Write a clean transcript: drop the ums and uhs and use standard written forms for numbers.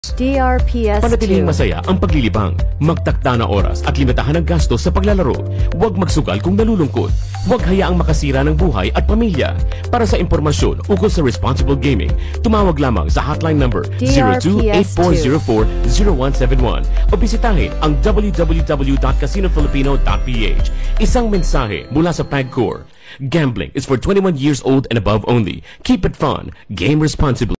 DRPS Panatilihing masaya ang paglilibang, magtakda na oras at limitahan ang gastos sa paglalaro. Huwag magsugal kung nalulungkot. Huwag hayaang makasira ng buhay at pamilya. Para sa impormasyon ukol sa responsible gaming, tumawag lamang sa hotline number 02-8404-0171 o bisitahin ang www.casinofilipino.ph. Isang mensahe mula sa PAGCOR. Gambling is for 21 years old and above only. Keep it fun. Game responsibly.